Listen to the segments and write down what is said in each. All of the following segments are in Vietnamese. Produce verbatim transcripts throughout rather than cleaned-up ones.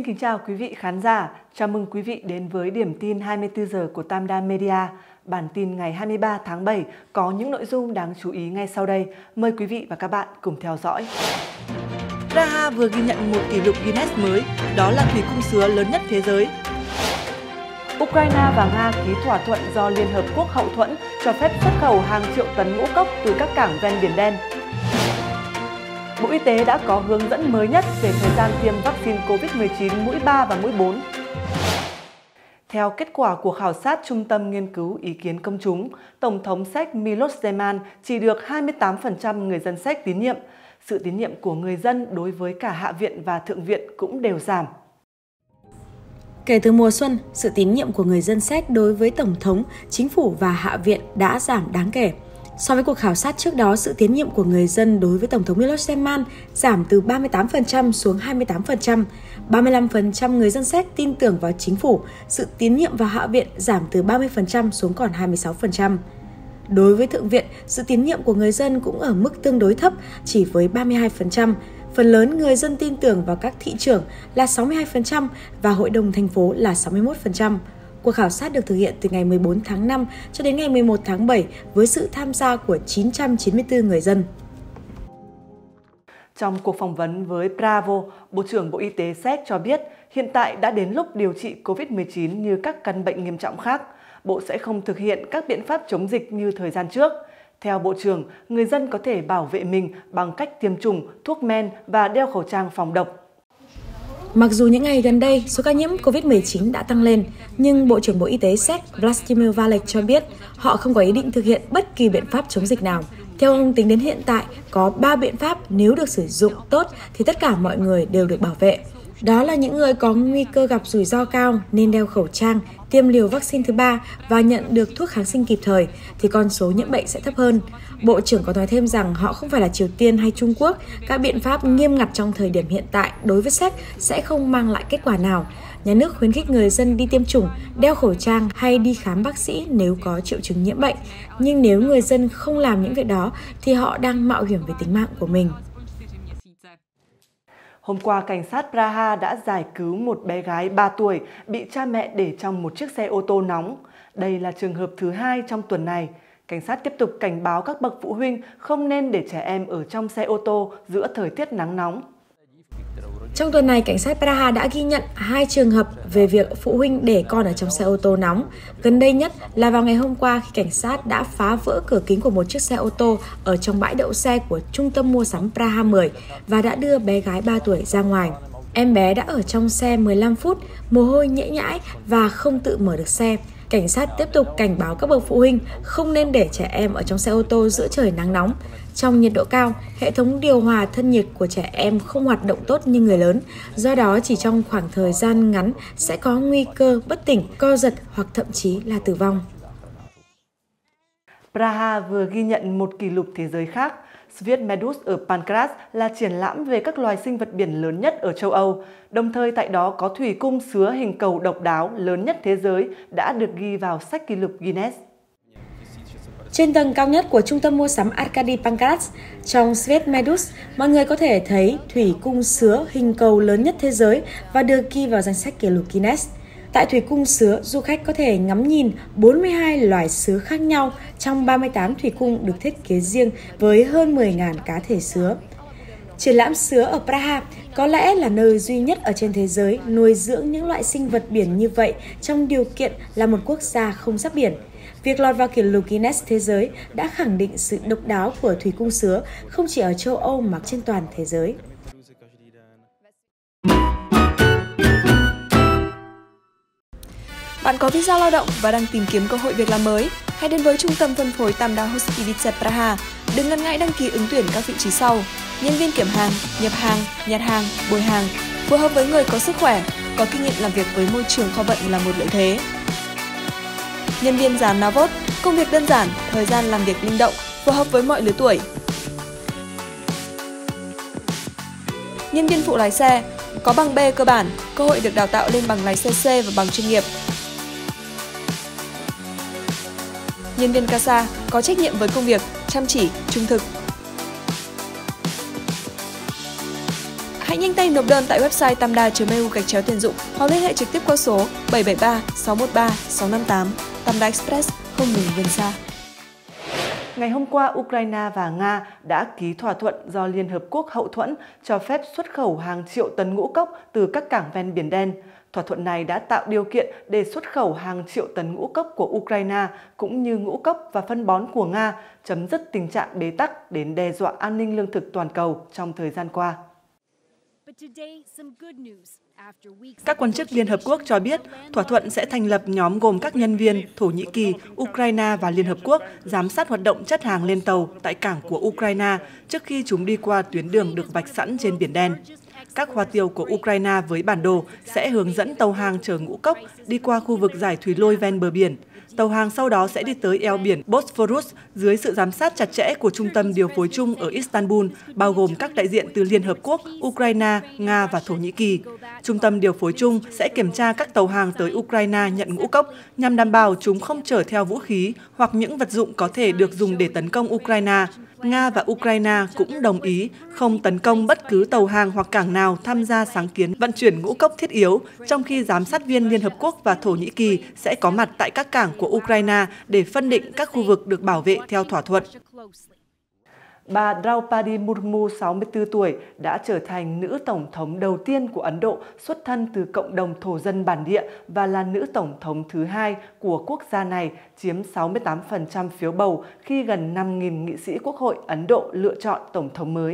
Xin kính chào quý vị khán giả, chào mừng quý vị đến với điểm tin hai mươi tư giờ của Tam Đa Media. Bản tin ngày hai mươi ba tháng bảy có những nội dung đáng chú ý ngay sau đây. Mời quý vị và các bạn cùng theo dõi. Praha vừa ghi nhận một kỷ lục Guinness mới, đó là thủy cung sứa lớn nhất thế giới. Ukraine và Nga ký thỏa thuận do Liên Hợp Quốc hậu thuẫn cho phép xuất khẩu hàng triệu tấn ngũ cốc từ các cảng ven Biển Đen. Bộ Y tế đã có hướng dẫn mới nhất về thời gian tiêm vaccine Covid mười chín mũi ba và mũi bốn. Theo kết quả của khảo sát Trung tâm Nghiên cứu Ý kiến Công chúng, Tổng thống Séc Miloš Zeman chỉ được hai mươi tám phần trăm người dân Séc tín nhiệm. Sự tín nhiệm của người dân đối với cả Hạ viện và Thượng viện cũng đều giảm. Kể từ mùa xuân, sự tín nhiệm của người dân Séc đối với Tổng thống, Chính phủ và Hạ viện đã giảm đáng kể. So với cuộc khảo sát trước đó, sự tín nhiệm của người dân đối với Tổng thống Miloš Zeman giảm từ ba mươi tám phần trăm xuống hai mươi tám phần trăm. ba mươi lăm phần trăm người dân Séc tin tưởng vào chính phủ, sự tín nhiệm vào Hạ viện giảm từ ba mươi phần trăm xuống còn hai mươi sáu phần trăm. Đối với Thượng viện, sự tín nhiệm của người dân cũng ở mức tương đối thấp, chỉ với ba mươi hai phần trăm. Phần lớn người dân tin tưởng vào các thị trưởng là sáu mươi hai phần trăm và Hội đồng thành phố là sáu mươi mốt phần trăm. Cuộc khảo sát được thực hiện từ ngày mười bốn tháng năm cho đến ngày mười một tháng bảy với sự tham gia của chín trăm chín mươi tư người dân. Trong cuộc phỏng vấn với Bravo, Bộ trưởng Bộ Y tế Séc cho biết hiện tại đã đến lúc điều trị Covid mười chín như các căn bệnh nghiêm trọng khác. Bộ sẽ không thực hiện các biện pháp chống dịch như thời gian trước. Theo Bộ trưởng, người dân có thể bảo vệ mình bằng cách tiêm chủng, thuốc men và đeo khẩu trang phòng độc. Mặc dù những ngày gần đây, số ca nhiễm Covid mười chín đã tăng lên, nhưng Bộ trưởng Bộ Y tế Séc Vlastimil Válek cho biết họ không có ý định thực hiện bất kỳ biện pháp chống dịch nào. Theo ông, tính đến hiện tại, có ba biện pháp nếu được sử dụng tốt thì tất cả mọi người đều được bảo vệ. Đó là những người có nguy cơ gặp rủi ro cao nên đeo khẩu trang, tiêm liều vaccine thứ ba và nhận được thuốc kháng sinh kịp thời thì con số nhiễm bệnh sẽ thấp hơn. Bộ trưởng có nói thêm rằng họ không phải là Triều Tiên hay Trung Quốc, các biện pháp nghiêm ngặt trong thời điểm hiện tại đối với Séc sẽ không mang lại kết quả nào. Nhà nước khuyến khích người dân đi tiêm chủng, đeo khẩu trang hay đi khám bác sĩ nếu có triệu chứng nhiễm bệnh. Nhưng nếu người dân không làm những việc đó thì họ đang mạo hiểm về tính mạng của mình. Hôm qua, cảnh sát Praha đã giải cứu một bé gái ba tuổi bị cha mẹ để trong một chiếc xe ô tô nóng. Đây là trường hợp thứ hai trong tuần này. Cảnh sát tiếp tục cảnh báo các bậc phụ huynh không nên để trẻ em ở trong xe ô tô giữa thời tiết nắng nóng. Trong tuần này, cảnh sát Praha đã ghi nhận hai trường hợp về việc phụ huynh để con ở trong xe ô tô nóng. Gần đây nhất là vào ngày hôm qua khi cảnh sát đã phá vỡ cửa kính của một chiếc xe ô tô ở trong bãi đậu xe của trung tâm mua sắm Praha mười và đã đưa bé gái ba tuổi ra ngoài. Em bé đã ở trong xe mười lăm phút, mồ hôi nhễ nhãi và không tự mở được xe. Cảnh sát tiếp tục cảnh báo các bậc phụ huynh không nên để trẻ em ở trong xe ô tô giữa trời nắng nóng. Trong nhiệt độ cao, hệ thống điều hòa thân nhiệt của trẻ em không hoạt động tốt như người lớn. Do đó, chỉ trong khoảng thời gian ngắn sẽ có nguy cơ bất tỉnh, co giật hoặc thậm chí là tử vong. Praha vừa ghi nhận một kỷ lục thế giới khác. Svietmedus ở Pancras là triển lãm về các loài sinh vật biển lớn nhất ở châu Âu. Đồng thời tại đó có thủy cung sứa hình cầu độc đáo lớn nhất thế giới đã được ghi vào sách kỷ lục Guinness. Trên tầng cao nhất của trung tâm mua sắm Arcady Pancras, trong Svietmedus, mọi người có thể thấy thủy cung sứa hình cầu lớn nhất thế giới và được ghi vào danh sách kỷ lục Guinness. Tại thủy cung sứa, du khách có thể ngắm nhìn bốn mươi hai loài sứa khác nhau trong ba mươi tám thủy cung được thiết kế riêng với hơn mười nghìn cá thể sứa. Triển lãm sứa ở Praha có lẽ là nơi duy nhất ở trên thế giới nuôi dưỡng những loại sinh vật biển như vậy trong điều kiện là một quốc gia không giáp biển. Việc lọt vào kỷ lục Guinness thế giới đã khẳng định sự độc đáo của thủy cung sứa không chỉ ở châu Âu mà trên toàn thế giới. Bạn có visa lao động và đang tìm kiếm cơ hội việc làm mới? Hãy đến với trung tâm phân phối Tam Đa Hospitality Praha. Đừng ngần ngại đăng ký ứng tuyển các vị trí sau: nhân viên kiểm hàng, nhập hàng, nhặt hàng, bồi hàng, phù hợp với người có sức khỏe, có kinh nghiệm làm việc với môi trường kho vận là một lợi thế. Nhân viên dán Navot, công việc đơn giản, thời gian làm việc linh động, phù hợp với mọi lứa tuổi. Nhân viên phụ lái xe, có bằng B cơ bản, cơ hội được đào tạo lên bằng lái xe C và bằng chuyên nghiệp. Nhân viên casa, có trách nhiệm với công việc, chăm chỉ, trung thực. Hãy nhanh tay nộp đơn tại website tamda chấm e u gạch chéo tuyển dụng hoặc liên hệ trực tiếp qua số bảy bảy ba sáu một ba sáu năm tám. Tamda Express, không ngừng vươn xa. Ngày hôm qua, Ukraine và Nga đã ký thỏa thuận do Liên Hợp Quốc hậu thuẫn cho phép xuất khẩu hàng triệu tấn ngũ cốc từ các cảng ven Biển Đen. Thỏa thuận này đã tạo điều kiện để xuất khẩu hàng triệu tấn ngũ cốc của Ukraine cũng như ngũ cốc và phân bón của Nga, chấm dứt tình trạng bế tắc đến đe dọa an ninh lương thực toàn cầu trong thời gian qua. Các quan chức Liên Hợp Quốc cho biết thỏa thuận sẽ thành lập nhóm gồm các nhân viên Thổ Nhĩ Kỳ, Ukraine và Liên Hợp Quốc giám sát hoạt động chất hàng lên tàu tại cảng của Ukraine trước khi chúng đi qua tuyến đường được vạch sẵn trên Biển Đen. Các hoa tiêu của Ukraine với bản đồ sẽ hướng dẫn tàu hàng chở ngũ cốc đi qua khu vực dải thủy lôi ven bờ biển. Tàu hàng sau đó sẽ đi tới eo biển Bosphorus dưới sự giám sát chặt chẽ của Trung tâm Điều phối chung ở Istanbul, bao gồm các đại diện từ Liên Hợp Quốc, Ukraine, Nga và Thổ Nhĩ Kỳ. Trung tâm Điều phối chung sẽ kiểm tra các tàu hàng tới Ukraine nhận ngũ cốc nhằm đảm bảo chúng không chở theo vũ khí hoặc những vật dụng có thể được dùng để tấn công Ukraine. Nga và Ukraine cũng đồng ý không tấn công bất cứ tàu hàng hoặc cảng nào tham gia sáng kiến vận chuyển ngũ cốc thiết yếu, trong khi giám sát viên Liên Hợp Quốc và Thổ Nhĩ Kỳ sẽ có mặt tại các cảng của Ukraine để phân định các khu vực được bảo vệ theo thỏa thuận. Bà Draupadi Murmu, sáu mươi tư tuổi, đã trở thành nữ tổng thống đầu tiên của Ấn Độ xuất thân từ cộng đồng thổ dân bản địa và là nữ tổng thống thứ hai của quốc gia này, chiếm sáu mươi tám phần trăm phiếu bầu khi gần năm nghìn nghị sĩ Quốc hội Ấn Độ lựa chọn tổng thống mới.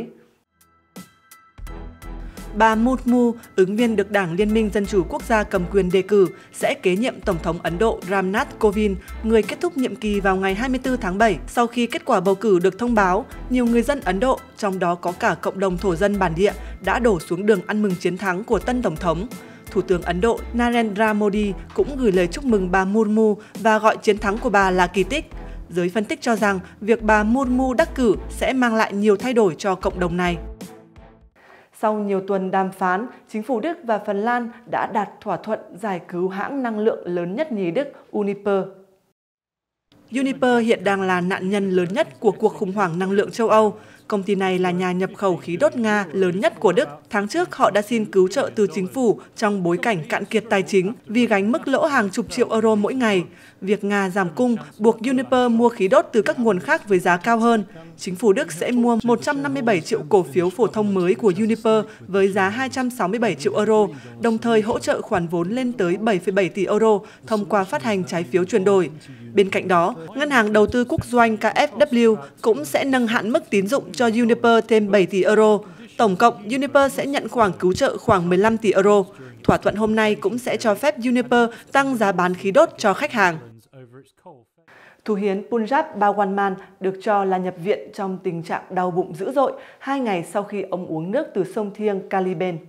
Bà Murmu, ứng viên được Đảng Liên minh Dân chủ Quốc gia cầm quyền đề cử, sẽ kế nhiệm Tổng thống Ấn Độ Ramnath Kovind, người kết thúc nhiệm kỳ vào ngày hai mươi tư tháng bảy. Sau khi kết quả bầu cử được thông báo, nhiều người dân Ấn Độ, trong đó có cả cộng đồng thổ dân bản địa, đã đổ xuống đường ăn mừng chiến thắng của tân Tổng thống. Thủ tướng Ấn Độ Narendra Modi cũng gửi lời chúc mừng bà Murmu và gọi chiến thắng của bà là kỳ tích. Giới phân tích cho rằng việc bà Murmu đắc cử sẽ mang lại nhiều thay đổi cho cộng đồng này. Sau nhiều tuần đàm phán, chính phủ Đức và Phần Lan đã đạt thỏa thuận giải cứu hãng năng lượng lớn nhất nhì Đức Uniper. Uniper hiện đang là nạn nhân lớn nhất của cuộc khủng hoảng năng lượng châu Âu. Công ty này là nhà nhập khẩu khí đốt Nga lớn nhất của Đức. Tháng trước, họ đã xin cứu trợ từ chính phủ trong bối cảnh cạn kiệt tài chính vì gánh mức lỗ hàng chục triệu euro mỗi ngày. Việc Nga giảm cung buộc Uniper mua khí đốt từ các nguồn khác với giá cao hơn. Chính phủ Đức sẽ mua một trăm năm mươi bảy triệu cổ phiếu phổ thông mới của Uniper với giá hai trăm sáu mươi bảy triệu euro, đồng thời hỗ trợ khoản vốn lên tới bảy phẩy bảy tỷ euro thông qua phát hành trái phiếu chuyển đổi. Bên cạnh đó, Ngân hàng Đầu tư Quốc doanh K F W cũng sẽ nâng hạn mức tín dụng cho Uniper thêm bảy tỷ euro. Tổng cộng, Uniper sẽ nhận khoản cứu trợ khoảng mười lăm tỷ euro. Thỏa thuận hôm nay cũng sẽ cho phép Uniper tăng giá bán khí đốt cho khách hàng. Thủ hiến Punjab Bhagwan Mann được cho là nhập viện trong tình trạng đau bụng dữ dội hai ngày sau khi ông uống nước từ sông thiêng Kaliben.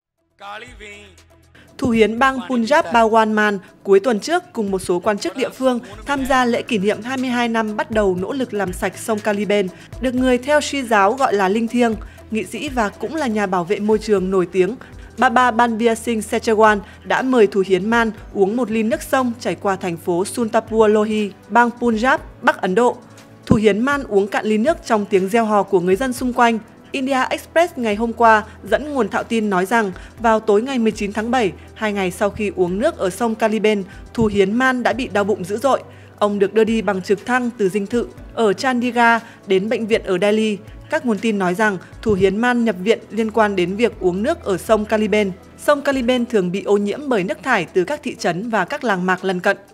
Thủ hiến bang Punjab Bhagwan Mann cuối tuần trước cùng một số quan chức địa phương tham gia lễ kỷ niệm hai mươi hai năm bắt đầu nỗ lực làm sạch sông Kaliben, được người theo Shi giáo gọi là linh thiêng. Nghị sĩ và cũng là nhà bảo vệ môi trường nổi tiếng Baba Banbir Singh Sechawal đã mời thủ hiến Mann uống một ly nước sông chảy qua thành phố Sultanpur Lohi, bang Punjab, Bắc Ấn Độ. Thủ hiến Mann uống cạn ly nước trong tiếng reo hò của người dân xung quanh. India Express ngày hôm qua dẫn nguồn thạo tin nói rằng vào tối ngày mười chín tháng bảy, hai ngày sau khi uống nước ở sông Kaliben, thủ hiến Mann đã bị đau bụng dữ dội. Ông được đưa đi bằng trực thăng từ dinh thự ở Chandigarh đến bệnh viện ở Delhi. Các nguồn tin nói rằng thủ hiến Mann nhập viện liên quan đến việc uống nước ở sông Kaliben. Sông Kaliben thường bị ô nhiễm bởi nước thải từ các thị trấn và các làng mạc lân cận.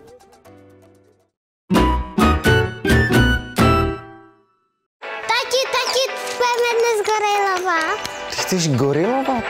Tati, tati, pojďme dnes gorilovat. Ty chceš gorilovat?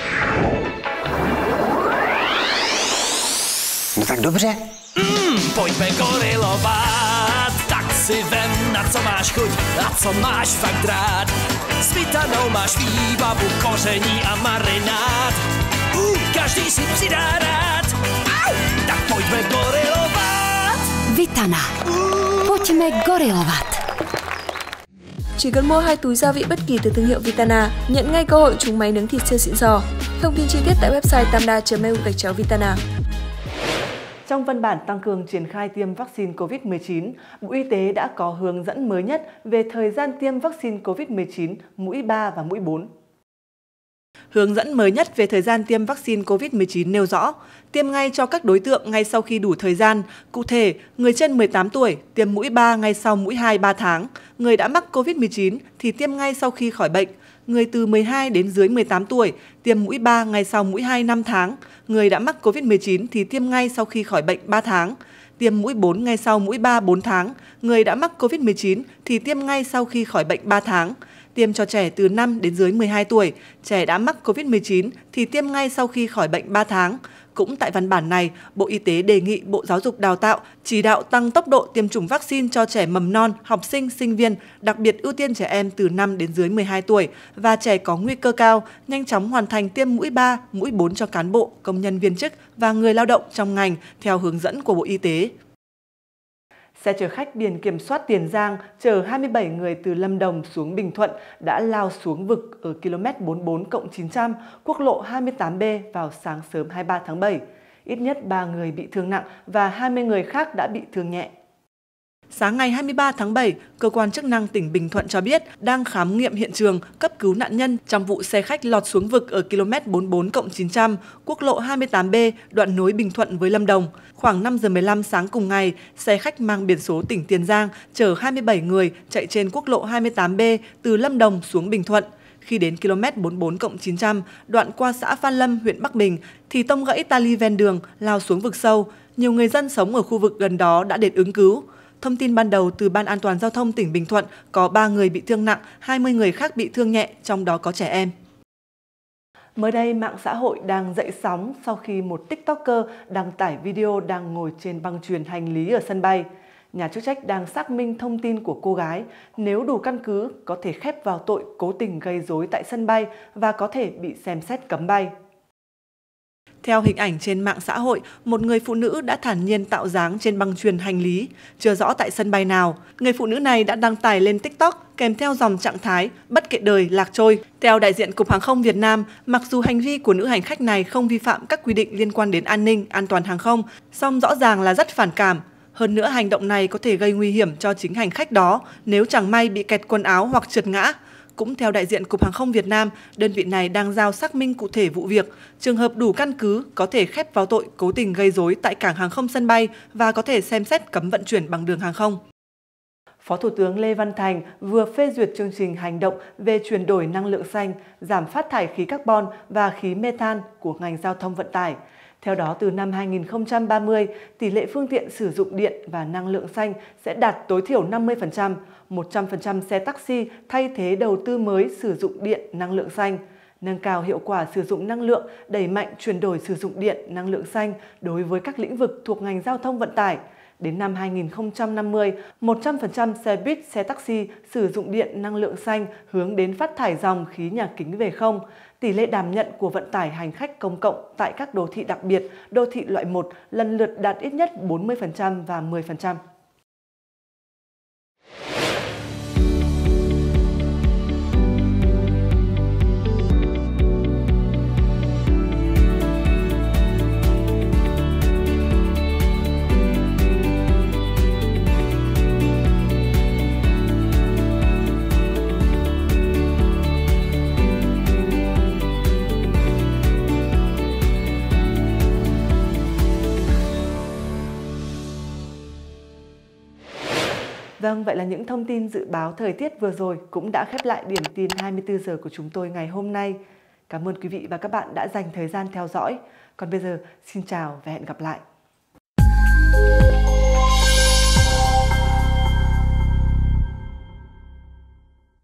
No tak dobře. Mm, pojďme gorilovat, tak si vem, na co máš chuť a co máš fakt rád. Smítanou máš výbavu, koření a marinát. Uh, každý si přidá rád. Au, tak pojďme gorilovat. Vitana. Pojďme gorilovat. Chỉ cần mua hai túi gia vị bất kỳ từ thương hiệu Vitana, nhận ngay cơ hội trúng máy nướng thịt siêu xịn sò. Thông tin chi tiết tại website tamda chấm e u gạch chéo Vitana. Trong văn bản tăng cường triển khai tiêm vaccine Covid mười chín, Bộ Y tế đã có hướng dẫn mới nhất về thời gian tiêm vaccine Covid mười chín mũi ba và mũi bốn. Hướng dẫn mới nhất về thời gian tiêm vaccine covid mười chín nêu rõ, tiêm ngay cho các đối tượng ngay sau khi đủ thời gian. Cụ thể, người trên mười tám tuổi tiêm mũi ba ngay sau mũi hai ba tháng, người đã mắc covid mười chín thì tiêm ngay sau khi khỏi bệnh. Người từ mười hai đến dưới mười tám tuổi tiêm mũi ba ngay sau mũi hai năm tháng, người đã mắc covid mười chín thì tiêm ngay sau khi khỏi bệnh ba tháng. Tiêm mũi bốn ngay sau mũi ba bốn tháng, người đã mắc covid mười chín thì tiêm ngay sau khi khỏi bệnh ba tháng. Tiêm cho trẻ từ năm đến dưới mười hai tuổi, trẻ đã mắc covid mười chín thì tiêm ngay sau khi khỏi bệnh ba tháng. Cũng tại văn bản này, Bộ Y tế đề nghị Bộ Giáo dục Đào tạo chỉ đạo tăng tốc độ tiêm chủng vaccine cho trẻ mầm non, học sinh, sinh viên, đặc biệt ưu tiên trẻ em từ năm đến dưới mười hai tuổi và trẻ có nguy cơ cao, nhanh chóng hoàn thành tiêm mũi ba, mũi bốn cho cán bộ, công nhân viên chức và người lao động trong ngành theo hướng dẫn của Bộ Y tế. Xe chở khách biển kiểm soát Tiền Giang chở hai mươi bảy người từ Lâm Đồng xuống Bình Thuận đã lao xuống vực ở ki lô mét bốn mươi bốn cộng chín trăm, quốc lộ hai mươi tám B vào sáng sớm hai mươi ba tháng bảy. Ít nhất ba người bị thương nặng và hai mươi người khác đã bị thương nhẹ. Sáng ngày hai mươi ba tháng bảy, cơ quan chức năng tỉnh Bình Thuận cho biết đang khám nghiệm hiện trường, cấp cứu nạn nhân trong vụ xe khách lọt xuống vực ở ki lô mét bốn mươi bốn cộng chín trăm, quốc lộ hai mươi tám B, đoạn nối Bình Thuận với Lâm Đồng. Khoảng năm giờ mười lăm sáng cùng ngày, xe khách mang biển số tỉnh Tiền Giang chở hai mươi bảy người chạy trên quốc lộ hai mươi tám B từ Lâm Đồng xuống Bình Thuận. Khi đến ki lô mét bốn mươi bốn cộng chín trăm, đoạn qua xã Phan Lâm, huyện Bắc Bình, thì tông gãy tali ven đường lao xuống vực sâu. Nhiều người dân sống ở khu vực gần đó đã đến ứng cứu. Thông tin ban đầu từ Ban An toàn Giao thông tỉnh Bình Thuận có ba người bị thương nặng, hai mươi người khác bị thương nhẹ, trong đó có trẻ em. Mới đây, mạng xã hội đang dậy sóng sau khi một TikToker đăng tải video đang ngồi trên băng chuyền hành lý ở sân bay. Nhà chức trách đang xác minh thông tin của cô gái. Nếu đủ căn cứ, có thể khép vào tội cố tình gây rối tại sân bay và có thể bị xem xét cấm bay. Theo hình ảnh trên mạng xã hội, một người phụ nữ đã thản nhiên tạo dáng trên băng chuyền hành lý, chưa rõ tại sân bay nào. Người phụ nữ này đã đăng tải lên TikTok kèm theo dòng trạng thái bất kể đời lạc trôi. Theo đại diện Cục Hàng không Việt Nam, mặc dù hành vi của nữ hành khách này không vi phạm các quy định liên quan đến an ninh, an toàn hàng không, song rõ ràng là rất phản cảm. Hơn nữa, hành động này có thể gây nguy hiểm cho chính hành khách đó nếu chẳng may bị kẹt quần áo hoặc trượt ngã. Cũng theo đại diện Cục Hàng không Việt Nam, đơn vị này đang giao xác minh cụ thể vụ việc. Trường hợp đủ căn cứ có thể khép vào tội cố tình gây rối tại cảng hàng không sân bay và có thể xem xét cấm vận chuyển bằng đường hàng không. Phó Thủ tướng Lê Văn Thành vừa phê duyệt chương trình hành động về chuyển đổi năng lượng xanh, giảm phát thải khí carbon và khí methane của ngành giao thông vận tải. Theo đó, từ năm hai nghìn không trăm ba mươi, tỷ lệ phương tiện sử dụng điện và năng lượng xanh sẽ đạt tối thiểu năm mươi phần trăm, một trăm phần trăm xe taxi thay thế đầu tư mới sử dụng điện năng lượng xanh, nâng cao hiệu quả sử dụng năng lượng, đẩy mạnh chuyển đổi sử dụng điện năng lượng xanh đối với các lĩnh vực thuộc ngành giao thông vận tải. Đến năm hai nghìn không trăm năm mươi, một trăm phần trăm xe buýt, xe taxi sử dụng điện năng lượng xanh hướng đến phát thải dòng khí nhà kính về không. Tỷ lệ đảm nhận của vận tải hành khách công cộng tại các đô thị đặc biệt, đô thị loại một lần lượt đạt ít nhất bốn mươi phần trăm và mười phần trăm. Vâng, vậy là những thông tin dự báo thời tiết vừa rồi cũng đã khép lại điểm tin hai mươi tư giờ của chúng tôi ngày hôm nay. Cảm ơn quý vị và các bạn đã dành thời gian theo dõi. Còn bây giờ, xin chào và hẹn gặp lại.